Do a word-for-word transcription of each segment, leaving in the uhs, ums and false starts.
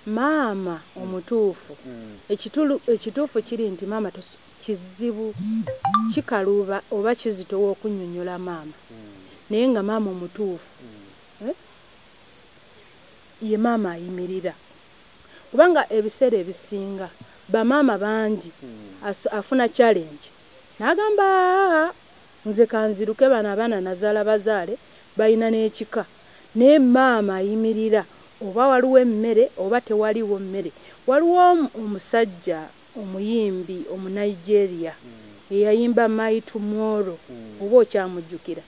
maama omutuufu ekitulu ekituufu kiri nti maama kizibu kikaluba oba kizitowa okunnyonnyola maama naye nga maama omutuufu eh? ye maama ayimirira kubanga ebiseera ebisinga bamaama bangi afuna challenge n'agamba nze kanziruke bana abaana nazaala bazaale balina n'ekika naye maama ayimirira oba waliwo emmere oba tewaliwo mmere waliwo omusajja omuyimbi omunigeria eyayimba My Tomorrow oba okyamujjukira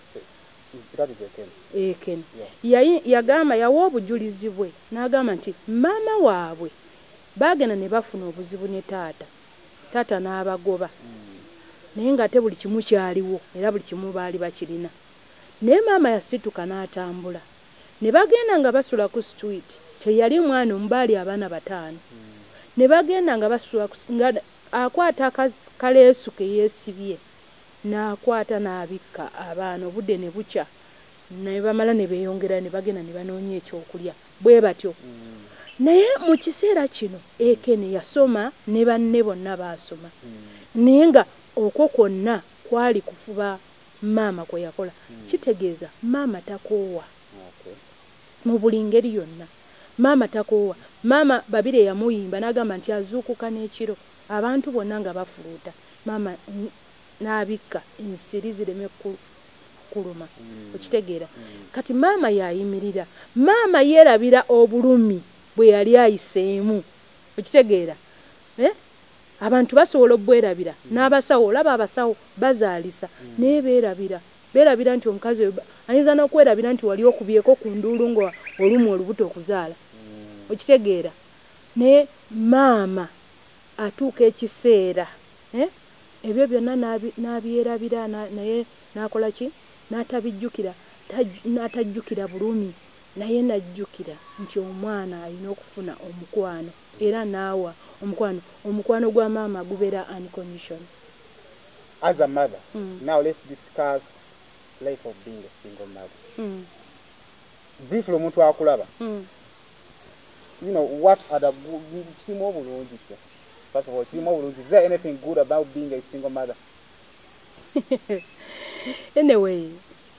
Eken yagamba yawa obujulizi bwe n'agamba nti maama waabwe bagenda ne bafuna obuzibu ne taata taata n'abagoba naye ng'ate buli kimu kyaliwo era buli kimu baali bakirina naye maama yasituka n'atambula ne bagenda nga basula ku street teyali mwana omubaali abaana bataano ne bagenda nga basula nga akwata kaleesu ke yeesibye n'akwata n'abikka abaana obudde ne bukya ne bamala ne beeyongera ne bagenda ne banoonya ekyokulya bwe batyo naye mu kiseera kino Ekene yasoma ne banne bonna baasoma naye nga okwo kwonna kwali kufuba maama kwe yakola kitegeeza maama takoowa mu buli ngeri yonna maama takoowa maama babire yamuyimba n'agamba nti azuukuka n'ekiro abantu bonna nga bafuluuta maama n'abikka ensiri zireme kuluma okitegeera kati maama yayimirira maama yeerabira obulumi bwe yali ayiseemu okitegeera eh? abantu basobola obwerabira n'abasawo olaba abasawo bazaalisa naye beerabira beerabira nti omukazi ayinza n'okwerabira nti wali okubyeko ku nduulu nga olumu olubuto okuzaala okitegeera naye maama atuuka ekiseera eh? ebyo byonna n'abyerabira naye n'akola ki n'atabijjukira n'atajjukira bulumi naye najjukira nti omwana alina okufuna omukwano era naawa omukwano omukwano gwa maama gubeera unconditional. As a mother, mm. now let's discuss life of being a single mother. Mm. Briefly, omuntu akulaba. Mm. You know, what are the good First of all, is there anything good about being a single mother? Anyway,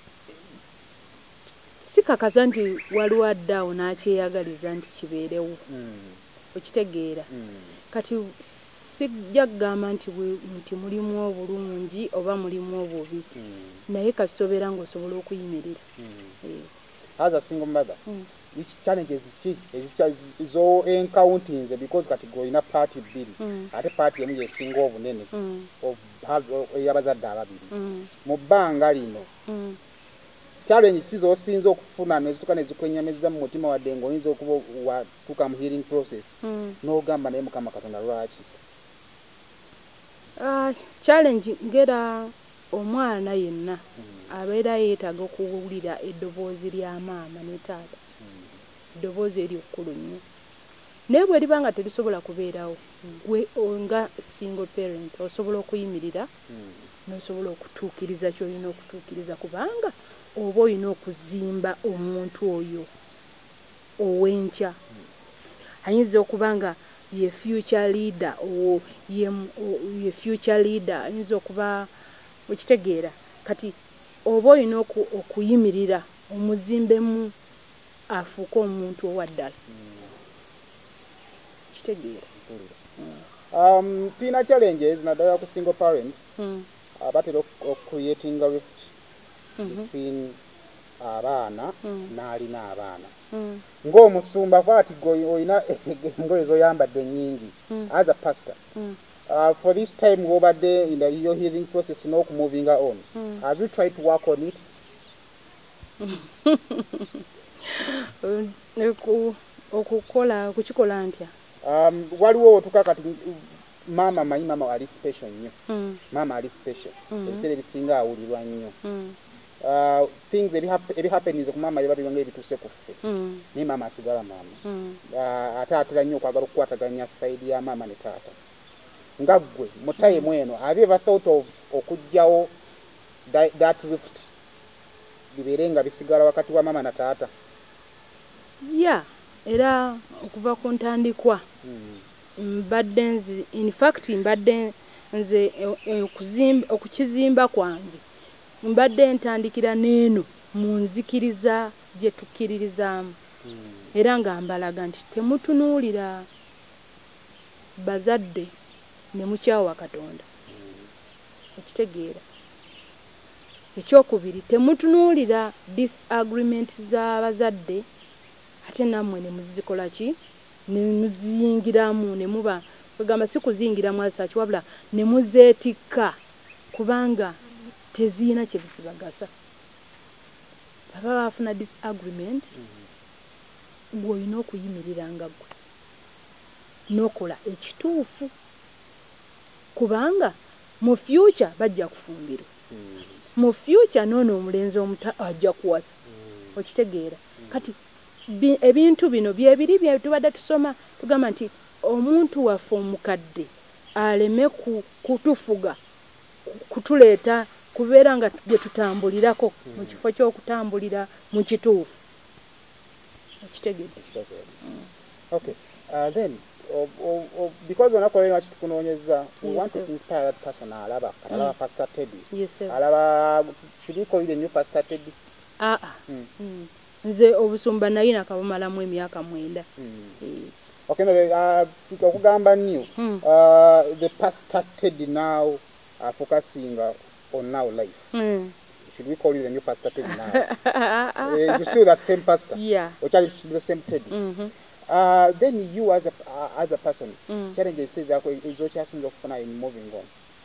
sikakaza nti waliwo addawo n'akyeyagaliza nti kibeerewo okitegeera kati sijja kugamba nti nti mulimu obulungi oba mulimu obubi naye kasobera ng'osobola okuyimirira. As a single mother, which challenges she is all encountering because category ina party biri ate party emu yesinga obunene of yabazadde ababiri mu bbanga lino challenge sizo osinza okufuna nezituka nezikwenyameza mu mutima wadde ng'oyinza okuba watuuka mu healing process n'ogamba naye Mukama Katonda lwaki? Challenge ngera omwana yenna abeera yeetaaga okuwulira eddoboozi lya maama ne taata eddoboozi ery'okkulu nnyo naye bwe liba nga terisobola kubeerawo gwe nga single parent osobola okuyimirira n'osobola okutuukiriza ky'olina okutuukiriza kubanga oba olina okuzimba omuntu oyo ow'enkya ayinza okuba nga ye future leader o ye, ye future leader ayinza okuba okitegeera kati oba olina okuyimirira omuzimbemu afuuka omuntu owaddala kitegeera. Um, tulina challenges naddala ku single parents mm. abatera uh, creating a rift mm -hmm. between abaana mm. n'alina abaana mm. ng'omusumba kwati oyina engoye zoyambadde nnyingi mm. as a pastor mm. uh, for this time wobadde in the, your healing process n'okumoving on mm. have you tried to work on it? okukola kukikola ntya? Um, waliwo otuka kati mama manyi mama ali special nnyo mm. mama ali special mm. ebiseera ebisinga awulirwa nnyo mm. uh, things ebi happenize ku mama biba bibanga ebituuse ku ffe mm. naye mama asigala mama mm. uh, ate atera nnyo okwagala okukwataganya saidi ya mama ne taata nga ggwe mu time mm. eno have you ever thought of okugjawo that, that rift bibeere nga bisigala wakati wa mama na taata? Yeah, era okuva ku ntandikwa mbadde nzi in fact mbadde nze okuzimba okukizimba kwange mbadde ntandikira neeno mu nzikiriza gye tukkiririzaamu era nga mbalaga nti temutunuulira bazadde ne mukyawa Katonda ekitegeera ekyokubiri temutunuulira disagreement z'abazadde ate nammwe ne muzikola ki ne muziyingiramu ne muba kugamba si kuziyingiramu asaki wabula ne muzeetikka kubanga teziina kye zibagasa baba bafuna disagreement gw'olina okuyimirira nga ggwe n'okola ekituufu kubanga mu future bajja kufumbirwa mu future noono omulenzi omuta ajja kuwasa okitegeera kati ebintu bino byebiri bye tubadde tusoma tugamba nti omuntu waffe omukadde aleme kutufuga kutuleeta kubeera nga gye tutambulirako mu kifo ky'okutambulira mu kituufu okitegeera okay uh, then of, of, of, because onakola eno kitukunoonyeza we yes, want sir. to inspire that person alaba alaba mm. Pastor Teddy yes, sir. alaba should we call you the new Pastor Teddy ah ah mm. mm. nze obusumba naye nakabumalamu emyaka mwenda mm. eh. okay no uh, okugamba new mm. uh, the Pastor Teddy now uh, focusing uh, on now life mm. should we call you the new Pastor Teddy now uh, you still that same pastor yeah or shall it be the same Teddy mm-hmm. Uh, then you as a uh, as a person mm. challenges says is what you are funa in moving on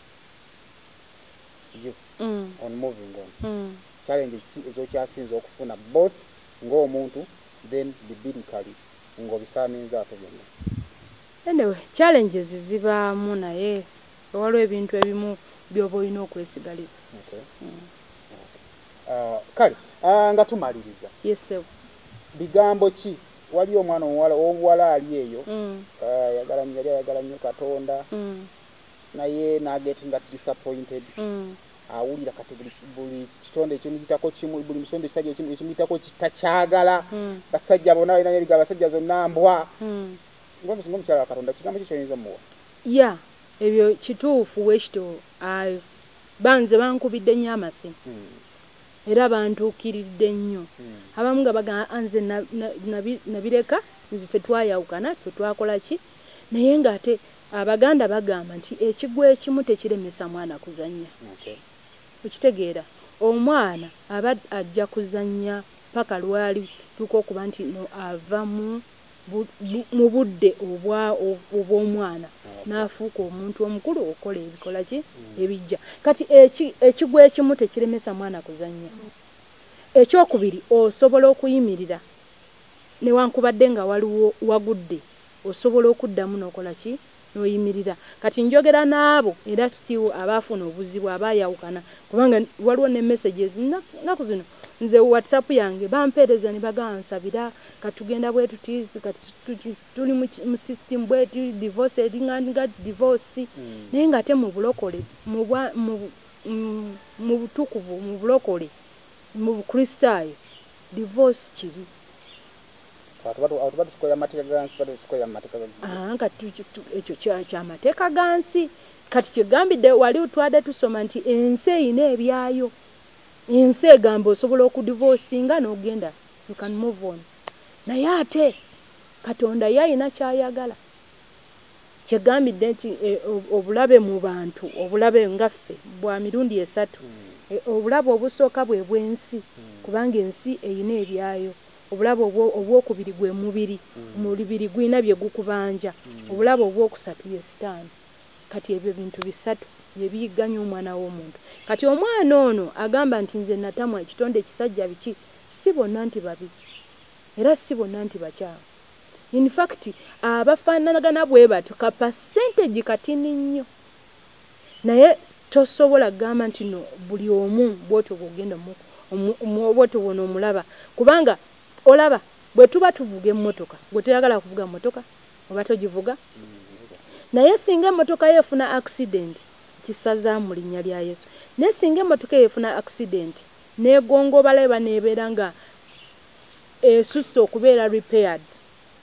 you mm. on moving on mm. challenges is what you are seeing okufuna both ngo omuntu then biblically ngo bisaminza apo byonna anyway challenges zibaamu naye waliwo ebintu ebimu byoba olina okwesigaliza okay mm. uh, kale uh, nga tumaliriza yes sir bigambo ki wali omwana omuwala obuwala ali eyo mm. uh, yagala nnyo yagala nnyo Katonda mm. naye nagetinga disappointed mm. awulira kati buli kitonde ekimuyitako kimu buli musonde kisajja ekimuyitako kitakyagala mm. basajja bonna balina n'eriga abasajja zonna mbwa mm. ngombe singo mukyala wa Katonda kigambo kyo kyoyinza muwa ya yeah, ebyo kituufu wekito ayo banze bankubidde nnyo amasimu mm. era bantuukiridde nnyo mm. abamu nga bagamba anze nabireka nzife twayawukana ffe twakola ki naye ng'ate abaganda bagamba nti ekigwa ekimu tekiremesa mwana kuzannya okay. okitegeera omwana aba ajja kuzannya paka lwali tuko okuba nti no ava mu mu budde obw'omwana okay. N'afuuka omuntu omukulu okola ebikola ki mm. ebijja kati ekigwa ekimu tekiremesa mwana kuzannya ekyokubiri osobola okuyimirira newankubadde nga waliwo wagudde osobola okuddamu n'okola ki noyimirira kati njogera naabo era still abaafuna obuzibu abayawukana kubanga waliwo ne messages naku zino nze WhatsApp yange bampeereza ne bagansabira katugenda bwe tutizi kati tuli mu system bwe tu divorce edinga divorce mm. naye nga te mu bulokole mu mu butukuvu mu bulokole mu bukristaayo divorce kibi ekyo kyamateeka gansi kati kyegambidde wali utwadde tusoma nti ensi eyina ebyayo ensi egamba osobola okudivorcinga n'ogenda you can move on naye ate Katonda yayina kyayagala kyegambidde nti e, obulabe mu bantu obulabe ngaffe bwa mirundi esatu mm. e, obulabe obusooka bwe bw'ensi mm. kubanga ensi eyina ebyayo obulabe obwokubiri gwe mubiri omubiri gwina bye gukubanja obulabe obwokusatu ye sitaani kati ebyo bintu bisatu bye biyiganya omwana w'omuntu kati omwana ono agamba nti nze natamwa ekitonde ekisajja biki si bonna nti babi era si bonna nti bakyamu in fact abafaanagana bwe batu ka percentage katini nnyo naye tosobola kugamba nti no buli omu bwotyo bwogenda mu bwotyo bwono omulaba kubanga olaba bwe tuba tuvuga emmotoka gwe toyagala kuvuga emmotoka oba togivuga mm. naye singa emmotoka yefuna accident kisaza mu linnya lya Yesu naye singa emmotoka yefuna accident negongobaleba nebeera nga esusse okubeera repaired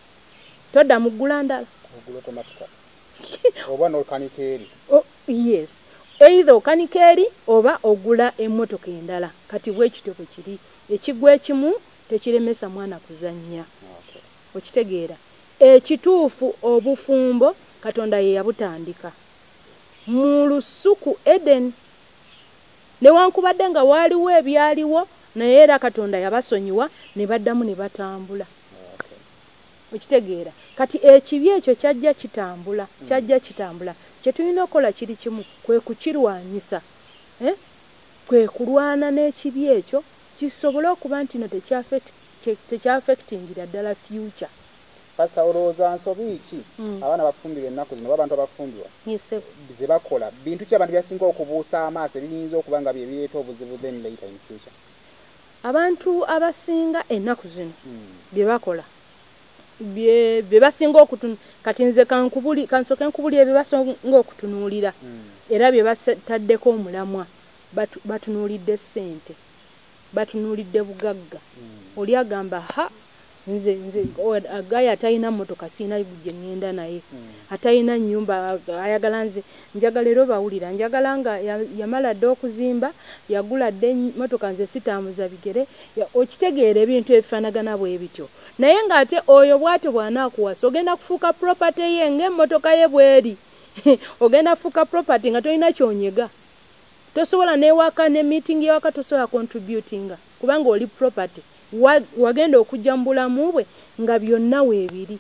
todda mu ggula ndala ogula automatically oba n'okanika eri oh, yes either okanika eri oba ogula emmotoka endala kati bwekityo bwe kiri ekigwa ekimu tekiremesa mwana kuzannya okay. okitegeera ekituufu obufumbo Katonda ye yabutandika mu lusuku Eden newankubadde nga waaliwo ebyaliwo naye era Katonda yabasonyiwa ne baddamu ne batambula okay. okitegeera kati ekibi ekyo kyajja kitambula mm. kyajja kitambula kyetulina okukola kiri kimu kwe kukirwanyisa eh? kwe kulwana n'ekibi ekyo kisobole okuba nti no tekyaffectingira ddala future. Pastor olowooza nsobi ki mm. abaana bafumbirwa ennaku zino abantu abafumbirwa yes, ze bakola bintu ki abantu byasinga okubuusa amaaso ebiyinza okuba nga bye bireeta obuzibu then later in future? Abantu abasinga ennaku zino mm. bye bakola bye bye basinga okutunu kati nze kankubuli kansoke nkubuli ebye basinga okutunuulira mm. era bye bataddeko omulamwa batu, batunuulidde ssente batunuulidde bugagga mm. oli agamba ha nze nze agaya atayina mmotoka siina gujje ngenda naye mm. atayina nnyumba ayagala nze njagala ero bawulira njagala nga yamala dde okuzimba yagula dde mmotoka nze sitambuza bigere okitegeera ebintu ebifaanagana bwe bityo naye ng'ate oyo bw'atyo bw'anaakuwasa ogenda kufuuka property ye ng'emmotoka ye bweri ogenda kufuuka property nga tolina kyonyega tosobola neewaka ne meeting yewaka tosobola contributinga kubanga oli property wagenda okujja mu bulamu bwe nga byonna weebiri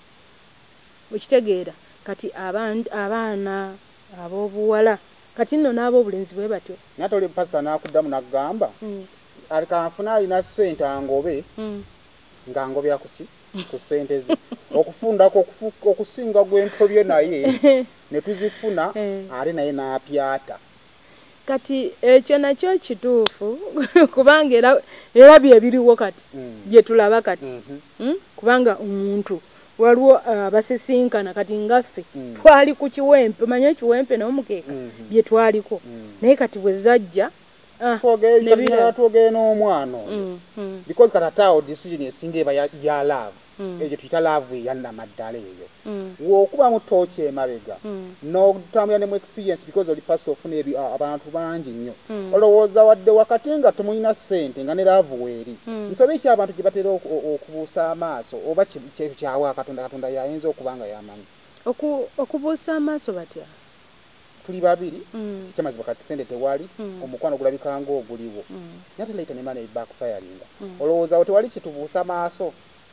okitegeera kati abaana ab'obuwala kati nno n'ab'obulenzi bwe batyo nate oli pastor n'akuddamu n'agamba mm. alikanfuna alina ssente angobe mm. ng'angobya kuki ku ssente ze okufundako okusinga gw'entobye naye ne tuzifuna ate naye n'apyata kati ekyo nakyo kituufu kubanga era era bye biriwo kati mm. bye tulaba kati mm -hmm. mm? kubanga omuntu waliwo abasisinkana uh, kati ngaffe mm. twali ku kiwempe manye kiwempe n'omukeeka mm -hmm. bye twaliko mm. naye kati bwe zajja twogere n'omwana oyo because katatawo decision esinga eba ya love eyo tuyita love eyannamaddala eyo wokuba mu tooki emabega n'otambula ne mu experience because oli pastor ofuna abantu bangi nnyo olowooza wadde wakati nga temulina ssente nga ne love weeri nsobe ki abantu gye batera okubuusa amaaso oba kyekyo kyawa katonda katonda yayinza okuba nga yamanyi okubuusa amaaso batya tuli babiri mm. kyamazibwa kati sente tewali mm. omukwano gulabika nga oguliwo mm. nate later ne mane backfiringa mm. olowooza tewali kitubuusa maaso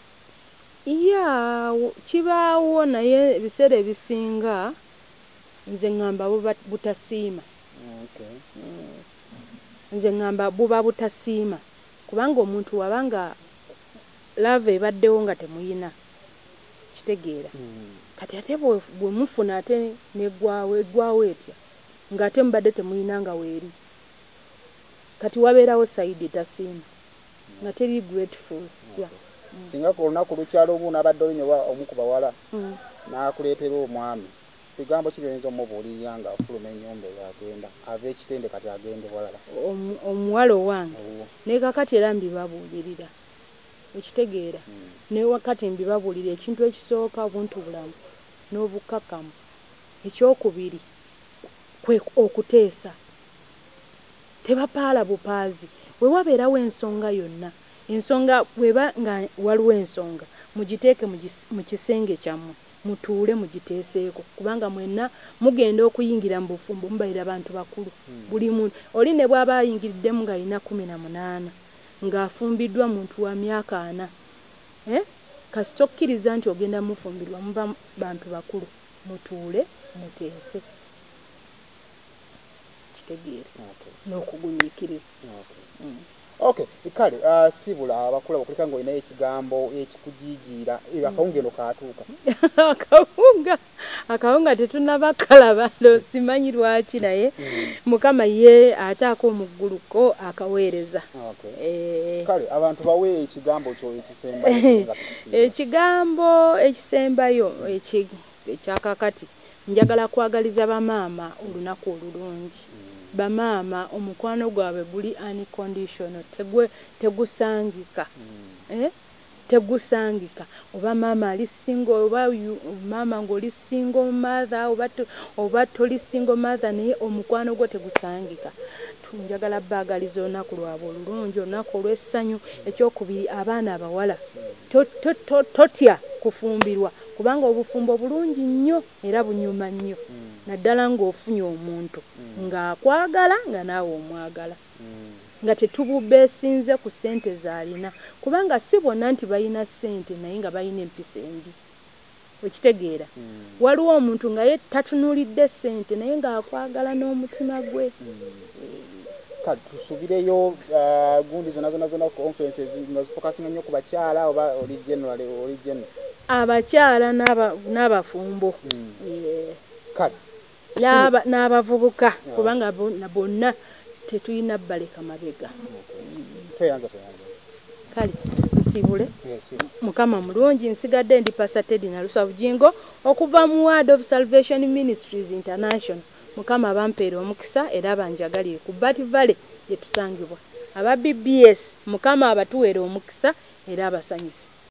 iya kibaawo naye ebiseera ebisinga nze ngamba buba butasiima okay. mm. nze ngamba buba butasiima kubanga omuntu wabanga love ebaddewo nga temuyina kitegeera mm. kati ate bwe mufuna ate negwawe egwawo etya ng'ate mubadde temuyina nga weeri kati wabeerawo sayidi tasiima nga teri grateful okay. yeah. mm. singa ku lunaku lukyalo omu n'abadde olinyoba omu ku bawala mm. n'akuleetera omwami bigambo ki byoyinza omubuulirira nga afuluma ennyumba eyagenda ava ekitende kati agende walala omuwala owange naye kakati era mbibabuulirira ekitegeera mm. ne wakati mbibabuulira ekintu ekisooka obuntu bulamu n'obukkakkamu ekyokubiri kwe okuteesa tebapaala bupaazi bwe wabeerawo ensonga yonna ensonga bweba nga waliwo ensonga mugiteeke mu kisenge kyammwe mutuule mugiteeseeko kubanga mwenna mugenda okuyingira mu bufumbo mubalira abantu bakulu mm. buli muntu oli ne bw'aba ayingiriddemu ng'alina kumi na munaana ng'afumbiddwa muntu wa myaka ana eh? kasi tokkiriza nti ogenda mufumbirwa muba bantu bakulu mutuule muteese kitegeere okay. n'okugunyiikiriza okay. mm. okay kale uh, sibula abakula bakulika ngo inayo ekigambo ekikujijiira mm. akawungeno kaatuuka akawunga akawunga tetunaba kalaba lo simanyi lwaki naye mm. mukama ye ataako omugguluko akaweereza okay. eh, kale abantu bawe ekigambo kyo ekisembayo ekigambo ekisembayo ekyakakati njagala kwagaliza bamaama olunaku olulungi mm. bamaama omukwano gwabwe guli unconditional tegwe tegusangika mm. eh tegusangika oba mama ali single oba mama ng'oli single mother oba oba toli single mother naye omukwano gwo tegusangika. Tunjagala baagaliza olunaku lwabwe olulungi olunaku olw'essanyu. Ekyokubiri abaana abawala totya kufumbirwa kubanga obufumbo bulungi nnyo era bunyuma nnyo naddala ng'ofunye omuntu ng'akwagala nga naawe omwagala nga tetububeesinze ku ssente z'alina kubanga si bonna nti balina ssente naye nga balina empisa embi. Okitegeera waliwo omuntu nga ye tatunuulidde ssente naye ng'akwagala n'omutima gwe. Tusubireyo gundi zonna zonna zonna conferences nga zifokasinga nnyo ku bakyala oba oli general oli general abakyala n'abafumbo n'abavubuka kubanga bonna tetulina baleka mabega. Kale nsibule mukama mulungi nsigadde ndi Pastor Teddy Nalusa Bugingo okuva mu Word of Salvation Ministries International. Mukama bampeera omukisa era banjagalire ku Bat Valley gye tusangibwa aba B B S. Mukama abatuweera omukisa era abasanyusa.